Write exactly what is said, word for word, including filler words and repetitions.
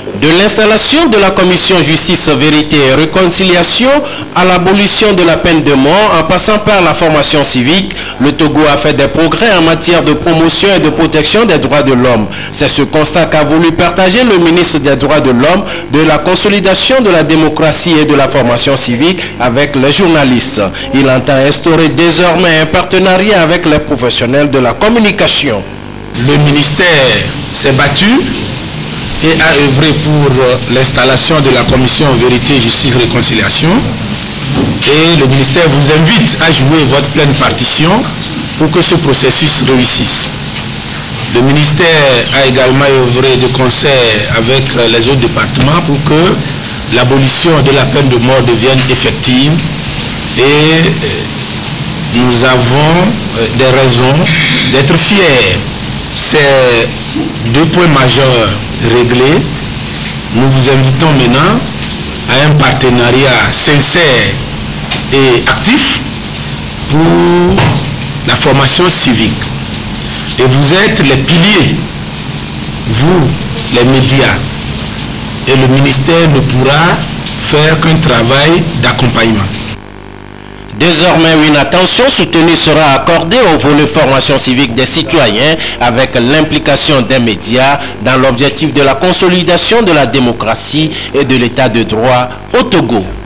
De l'installation de la commission Justice, Vérité et Réconciliation à l'abolition de la peine de mort en passant par la formation civique, le Togo a fait des progrès en matière de promotion et de protection des droits de l'homme. C'est ce constat qu'a voulu partager le ministre des Droits de l'Homme, de la consolidation de la démocratie et de la formation civique avec les journalistes. Il entend instaurer désormais un partenariat avec les professionnels de la communication. Le ministère s'est battu et a œuvré pour l'installation de la commission Vérité, Justice, Réconciliation. Et le ministère vous invite à jouer votre pleine partition pour que ce processus réussisse. Le ministère a également œuvré de concert avec les autres départements pour que l'abolition de la peine de mort devienne effective. Et nous avons des raisons d'être fiers. Ces deux points majeurs réglés, nous vous invitons maintenant à un partenariat sincère et actif pour la formation civique. Et vous êtes les piliers, vous, les médias. Et le ministère ne pourra faire qu'un travail d'accompagnement. Désormais, une attention soutenue sera accordée au volet formation civique des citoyens avec l'implication des médias dans l'objectif de la consolidation de la démocratie et de l'état de droit au Togo.